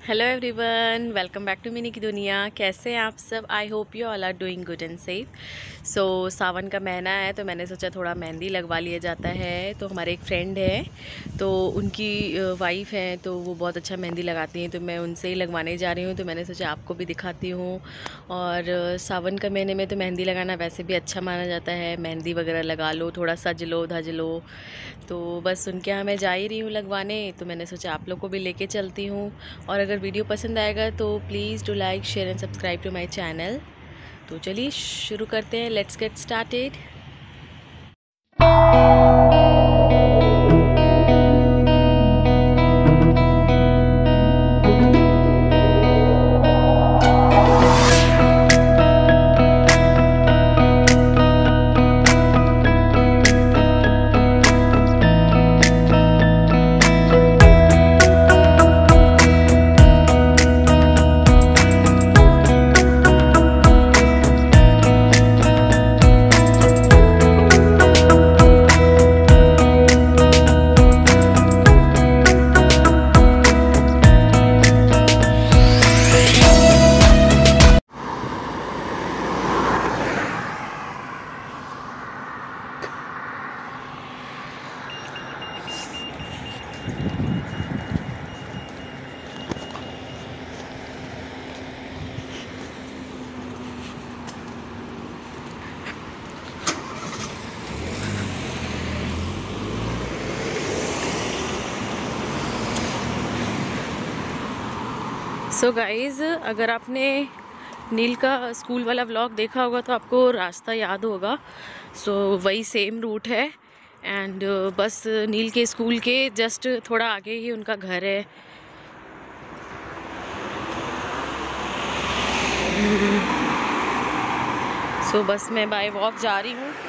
Hello everyone, welcome back to Mini की दुनिया। कैसे हैं आप सब? I hope you all are doing good and safe. So Sawan का महीना है तो मैंने सोचा थोड़ा मेहंदी लगवा लिया जाता है। तो हमारे एक फ्रेंड है, तो उनकी वाइफ है, तो वो बहुत अच्छा मेहंदी लगाती हैं, तो मैं उनसे ही लगवाने जा रही हूँ। तो मैंने सोचा आपको भी दिखाती हूँ। और सावन का महीने में तो मेहंदी लगाना वैसे भी अच्छा माना जाता है। मेहंदी वगैरह लगा लो, थोड़ा सज लो धज लो। तो बस उनके यहाँ मैं जा ही रही हूँ लगवाने, तो मैंने सोचा आप लोग को भी लेके चलती हूँ। और अगर वीडियो पसंद आएगा तो please do like share and subscribe to my channel. तो चलिए शुरू करते हैं, let's get started. So guys, अगर आपने नील का स्कूल वाला व्लॉग देखा होगा तो आपको रास्ता याद होगा। सो वही सेम रूट है। एंड बस नील के स्कूल के जस्ट थोड़ा आगे ही उनका घर है। सो बस मैं बाय वॉक जा रही हूँ।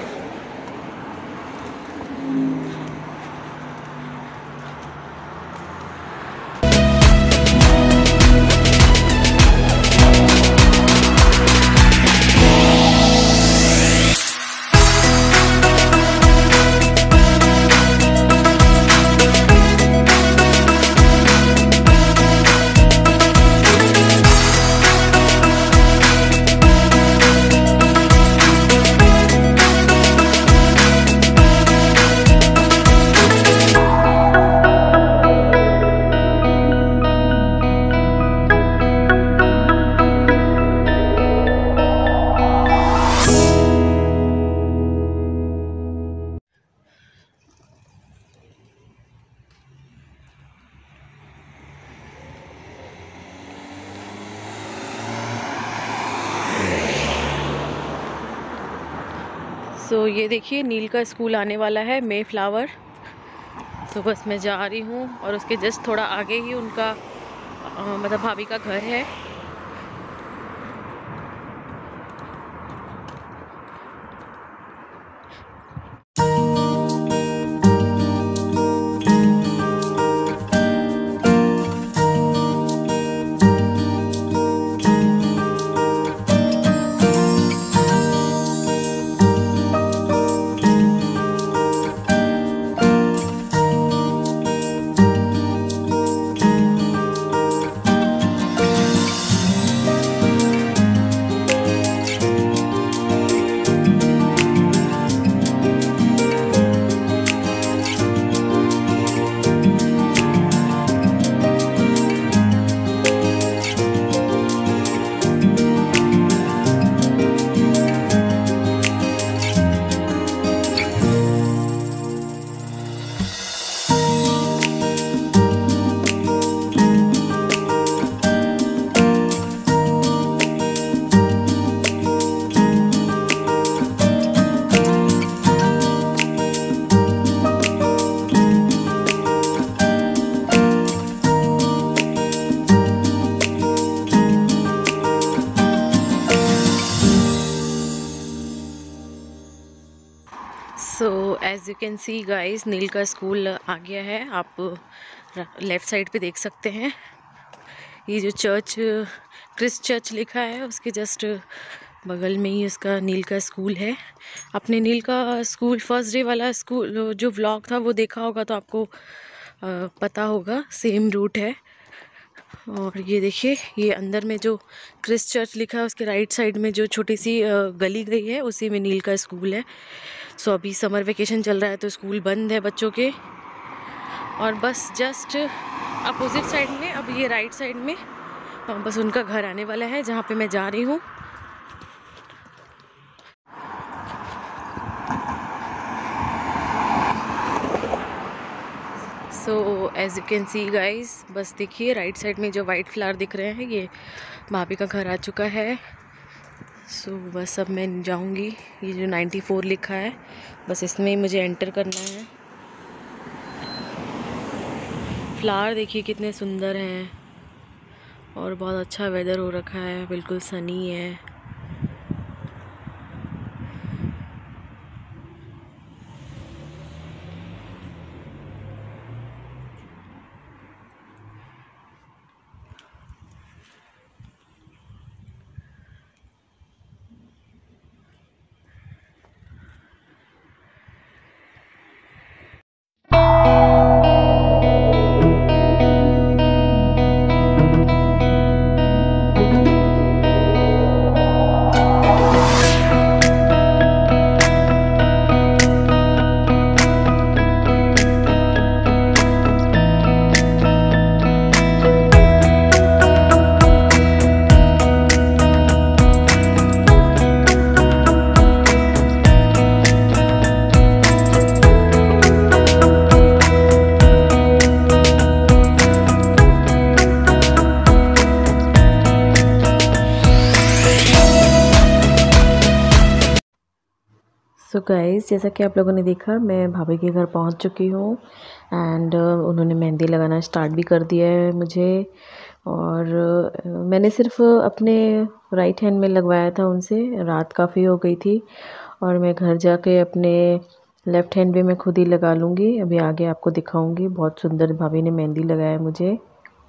सो ये देखिए नील का स्कूल आने वाला है, मे फ्लावर। तो बस मैं जा रही हूँ और उसके जस्ट थोड़ा आगे ही उनका मतलब भाभी का घर है। So as you can see guys, Neel का स्कूल आ गया है। आप लेफ़्ट साइड पे देख सकते हैं। ये जो चर्च, क्रिस्ट चर्च लिखा है, उसके जस्ट बगल में ही उसका नील का स्कूल है। आपने नील का स्कूल फर्स्ट डे वाला स्कूल जो व्लॉग था वो देखा होगा तो आपको पता होगा, सेम रूट है। और ये देखिए, ये अंदर में जो क्रिस्ट चर्च लिखा है उसके राइट साइड में जो छोटी सी गली गई है उसी में नील का स्कूल है। सो अभी समर वेकेशन चल रहा है तो स्कूल बंद है बच्चों के। और बस जस्ट अपोजिट साइड में, अब ये राइट साइड में बस उनका घर आने वाला है जहाँ पे मैं जा रही हूँ। So as you can see guys, बस देखिए राइट साइड में जो वाइट फ्लावर दिख रहे हैं ये भाभी का घर आ चुका है। सो बस अब मैं जाऊंगी, ये जो 94 लिखा है बस इसमें ही मुझे एंटर करना है। फ्लावर देखिए कितने सुंदर हैं और बहुत अच्छा वेदर हो रखा है, बिल्कुल सनी है। सो गाइस, जैसा कि आप लोगों ने देखा मैं भाभी के घर पहुंच चुकी हूँ एंड उन्होंने मेहंदी लगाना स्टार्ट भी कर दिया है मुझे। और मैंने सिर्फ अपने राइट हैंड में लगवाया था उनसे, रात काफ़ी हो गई थी और मैं घर जाके अपने लेफ़्ट हैंड में मैं खुद ही लगा लूँगी। अभी आगे आपको दिखाऊँगी। बहुत सुंदर भाभी ने मेहंदी लगाया मुझे।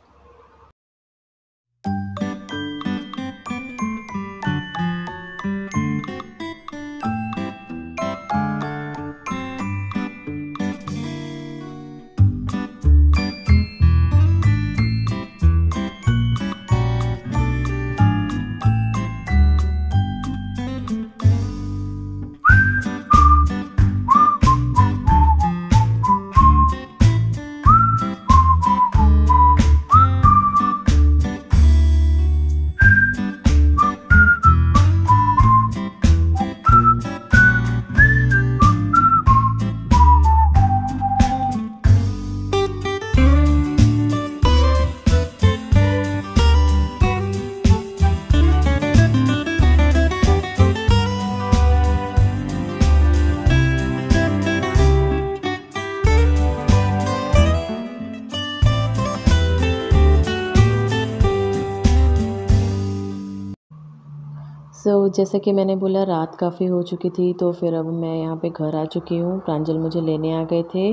जैसा कि मैंने बोला रात काफ़ी हो चुकी थी तो फिर अब मैं यहाँ पे घर आ चुकी हूँ। प्रांजल मुझे लेने आ गए थे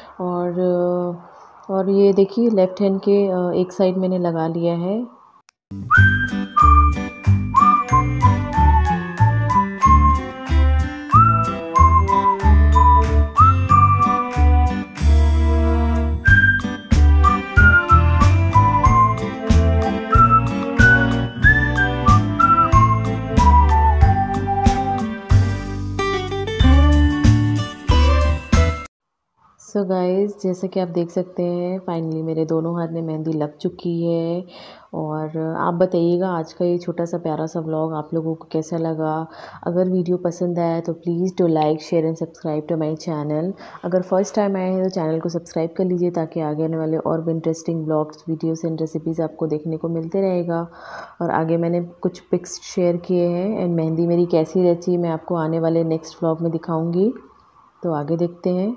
और ये देखिए लेफ़्ट हैंड के एक साइड मैंने लगा लिया है। सो गाइज़, जैसा कि आप देख सकते हैं फाइनली मेरे दोनों हाथ में मेहंदी लग चुकी है। और आप बताइएगा आज का ये छोटा सा प्यारा सा व्लॉग आप लोगों को कैसा लगा। अगर वीडियो पसंद आया तो please do like share and subscribe to my channel. अगर फर्स्ट टाइम आए हैं तो चैनल को सब्सक्राइब कर लीजिए ताकि आगे आने वाले और भी interesting vlogs videos and recipes आपको देखने को मिलते रहेगा। और आगे मैंने कुछ पिक्स शेयर किए हैं एंड मेहंदी मेरी कैसी रहती है मैं आपको आने वाले नेक्स्ट व्लॉग में दिखाऊँगी। तो आगे देखते हैं।